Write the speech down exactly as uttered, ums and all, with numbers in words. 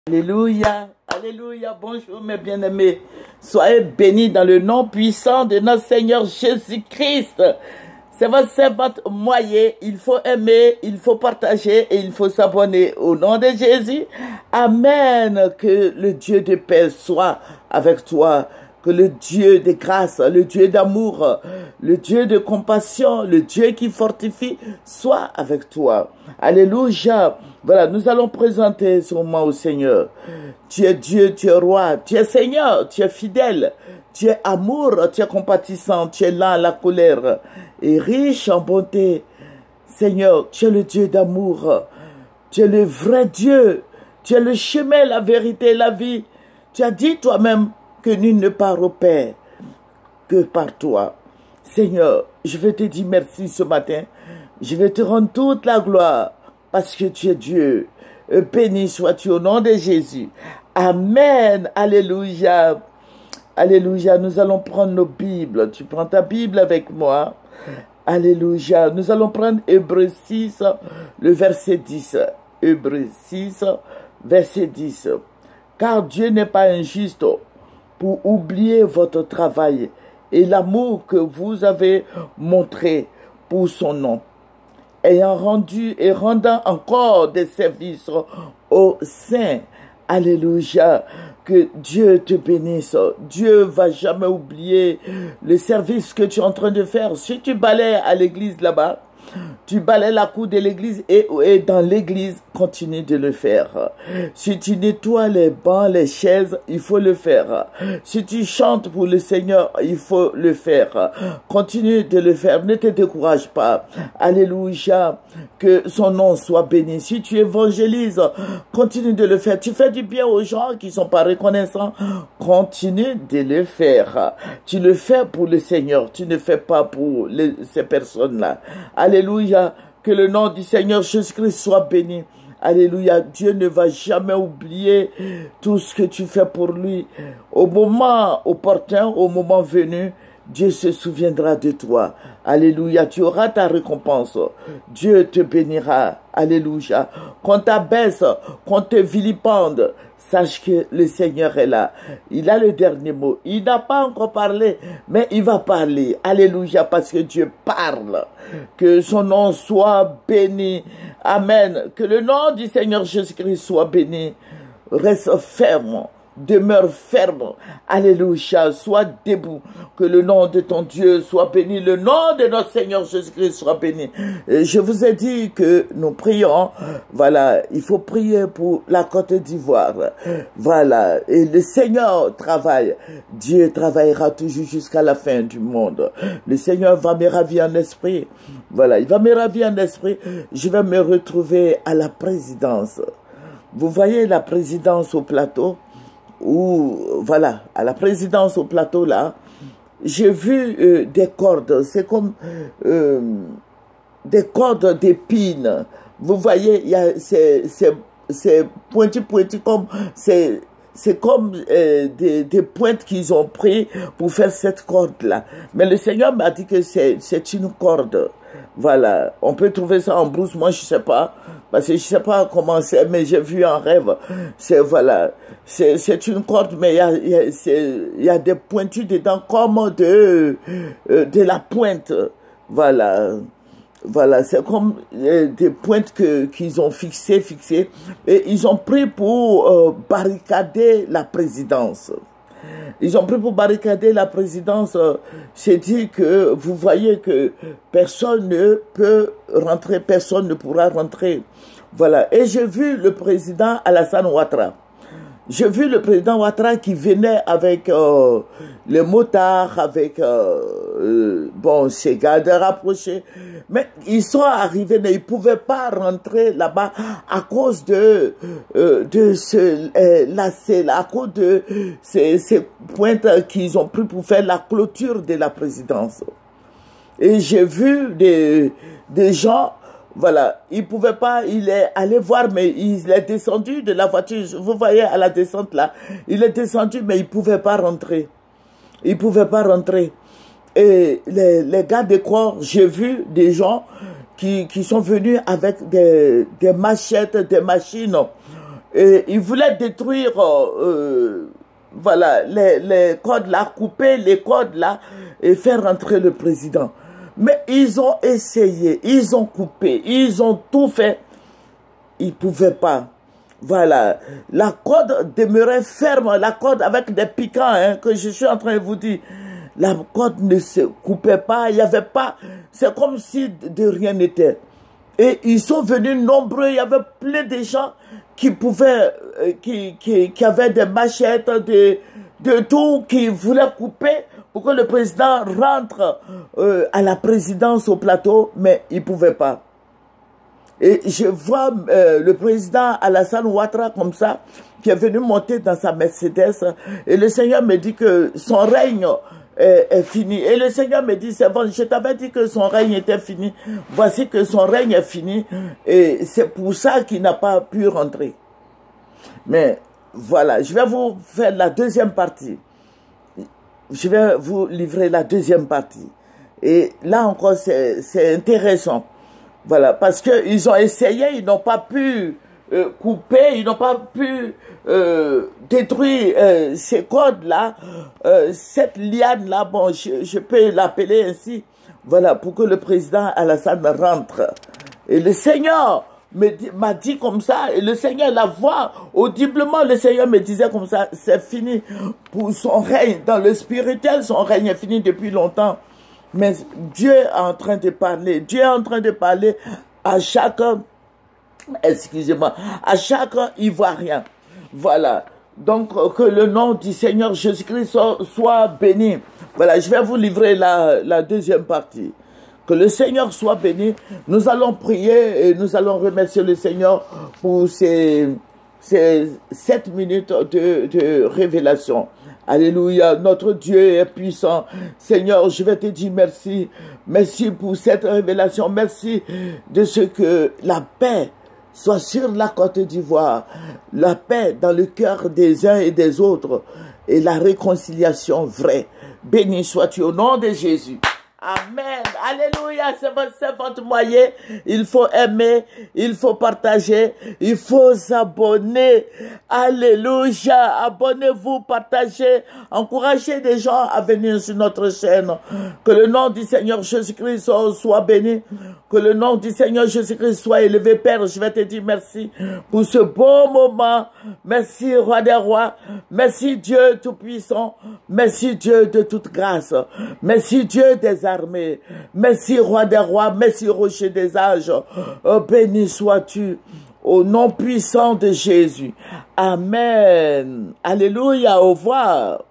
Alléluia, alléluia, bonjour mes bien-aimés. Soyez bénis dans le nom puissant de notre Seigneur Jésus-Christ. C'est votre servante Moyer, il faut aimer, il faut partager et il faut s'abonner au nom de Jésus. Amen, que le Dieu de paix soit avec toi. Que le Dieu de grâce, le Dieu d'amour, le Dieu de compassion, le Dieu qui fortifie, soit avec toi. Alléluia. Voilà, nous allons présenter ce moment au Seigneur. Tu es Dieu, tu es roi, tu es Seigneur, tu es fidèle, tu es amour, tu es compatissant, tu es lent à la colère et riche en bonté. Seigneur, tu es le Dieu d'amour, tu es le vrai Dieu, tu es le chemin, la vérité, la vie. Tu as dit toi-même que nul ne part au Père que par toi. Seigneur, je vais te dire merci ce matin. Je vais te rendre toute la gloire parce que tu es Dieu. Béni sois-tu au nom de Jésus. Amen. Alléluia. Alléluia. Nous allons prendre nos Bibles. Tu prends ta Bible avec moi. Alléluia. Nous allons prendre Hébreux six, le verset dix. Hébreux six, verset dix. Car Dieu n'est pas injuste pour oublier votre travail et l'amour que vous avez montré pour son nom, ayant rendu et rendant encore des services aux saints. Alléluia. Que Dieu te bénisse. Dieu va jamais oublier le service que tu es en train de faire. Si tu balayes à l'église là-bas, tu balayes la cour de l'église et, et dans l'église, continue de le faire. Si tu nettoies les bancs, les chaises, il faut le faire. Si tu chantes pour le Seigneur, il faut le faire. Continue de le faire. Ne te décourage pas. Alléluia. Que son nom soit béni. Si tu évangélises, continue de le faire. Tu fais du bien aux gens qui ne sont pas reconnaissants. Continue de le faire. Tu le fais pour le Seigneur. Tu ne fais pas pour les, ces personnes-là. Alléluia, que le nom du Seigneur Jésus-Christ soit béni. Alléluia, Dieu ne va jamais oublier tout ce que tu fais pour lui. Au moment opportun, au moment venu, Dieu se souviendra de toi. Alléluia, tu auras ta récompense. Dieu te bénira. Alléluia. Qu'on t'abaisse, qu'on te vilipende, sache que le Seigneur est là. Il a le dernier mot. Il n'a pas encore parlé, mais il va parler. Alléluia, parce que Dieu parle. Que son nom soit béni. Amen. Que le nom du Seigneur Jésus-Christ soit béni. Reste ferme. Demeure ferme. Alléluia. Sois debout. Que le nom de ton Dieu soit béni. Le nom de notre Seigneur Jésus-Christ soit béni. Et je vous ai dit que nous prions. Voilà. Il faut prier pour la Côte d'Ivoire. Voilà. Et le Seigneur travaille. Dieu travaillera toujours jusqu'à la fin du monde. Le Seigneur va me ravir en esprit. Voilà. Il va me ravir en esprit. Je vais me retrouver à la présidence. Vous voyez la présidence au plateau? Ou voilà, à la présidence au plateau là, j'ai vu euh, des cordes, c'est comme euh, des cordes d'épines. Vous voyez, il y a c'est c'est pointu pointu comme c'est c'est comme euh, des, des pointes qu'ils ont pris pour faire cette corde là. Mais le Seigneur m'a dit que c'est c'est une corde. Voilà, on peut trouver ça en brousse, moi je sais pas, parce que je sais pas comment c'est, mais j'ai vu en rêve, c'est voilà, c'est une corde, mais il y a, y, a, y a des pointus dedans comme de, euh, de la pointe, voilà, voilà, c'est comme euh, des pointes que qu'ils ont fixées, fixées, et ils ont pris pour euh, barricader la présidence. Ils ont pris pour barricader la présidence. C'est dit que vous voyez que personne ne peut rentrer, personne ne pourra rentrer. Voilà. Et j'ai vu le président Alassane Ouattara. J'ai vu le président Ouattara qui venait avec euh, les motards, avec euh, euh, bon, ses gardes rapprochés. Mais ils sont arrivés, mais ils ne pouvaient pas rentrer là-bas à cause de, euh, de ce euh, lacet, à cause de ces, ces pointes qu'ils ont pris pour faire la clôture de la présidence. Et j'ai vu des, des gens. Voilà, il pouvait pas, il est allé voir, mais il est descendu de la voiture. Vous voyez à la descente là, il est descendu, mais il pouvait pas rentrer. Il pouvait pas rentrer. Et les, les gars de corps, j'ai vu des gens qui, qui sont venus avec des, des machettes, des machines. Et ils voulaient détruire, euh, voilà, les, les codes là, couper les codes là et faire rentrer le président. Mais ils ont essayé, ils ont coupé, ils ont tout fait. Ils ne pouvaient pas. Voilà, la corde demeurait ferme, la corde avec des piquants, hein, que je suis en train de vous dire. La corde ne se coupait pas, il n'y avait pas, c'est comme si de rien n'était. Et ils sont venus nombreux, il y avait plein de gens qui pouvaient, euh, qui, qui, qui avaient des machettes, de, de tout, qui voulaient couper pour que le président rentre euh, à la présidence au plateau, mais ils ne pouvaient pas. Et je vois euh, le président Alassane Ouattara comme ça, qui est venu monter dans sa Mercedes, et le Seigneur me dit que son règne est, est fini. Et le Seigneur me dit, c'est bon, je t'avais dit que son règne était fini, voici que son règne est fini, et c'est pour ça qu'il n'a pas pu rentrer. Mais voilà, je vais vous faire la deuxième partie. Je vais vous livrer la deuxième partie. Et là encore, c'est intéressant. Voilà, parce qu'ils ont essayé, ils n'ont pas pu euh, couper, ils n'ont pas pu euh, détruire euh, ces codes-là, euh, cette liane-là, bon, je, je peux l'appeler ainsi, voilà, pour que le président Alassane rentre. Et le Seigneur m'a dit comme ça, et le Seigneur, la voix, audiblement, le Seigneur me disait comme ça, c'est fini pour son règne, dans le spirituel, son règne est fini depuis longtemps. Mais Dieu est en train de parler. Dieu est en train de parler à chaque, excusez-moi, à chaque Ivoirien. Voilà. Donc, que le nom du Seigneur Jésus-Christ soit, soit béni. Voilà, je vais vous livrer la, la deuxième partie. Que le Seigneur soit béni. Nous allons prier et nous allons remercier le Seigneur pour ces, ces sept minutes de, de révélation. Alléluia, notre Dieu est puissant. Seigneur, je vais te dire merci. Merci pour cette révélation. Merci de ce que la paix soit sur la Côte d'Ivoire. La paix dans le cœur des uns et des autres. Et la réconciliation vraie. Béni sois-tu au nom de Jésus. Amen. Alléluia. C'est votre, votre moyen. Il faut aimer. Il faut partager. Il faut s'abonner. Alléluia. Abonnez-vous, partagez. Encouragez des gens à venir sur notre chaîne. Que le nom du Seigneur Jésus-Christ soit béni. Que le nom du Seigneur Jésus-Christ soit élevé. Père, je vais te dire merci pour ce beau moment. Merci, Roi des Rois. Merci, Dieu Tout-Puissant. Merci, Dieu de toute grâce. Merci, Dieu des armées. Merci, Roi des Rois. Merci, Rocher des âges. Oh, béni sois-tu au nom puissant de Jésus. Amen. Alléluia. Au revoir.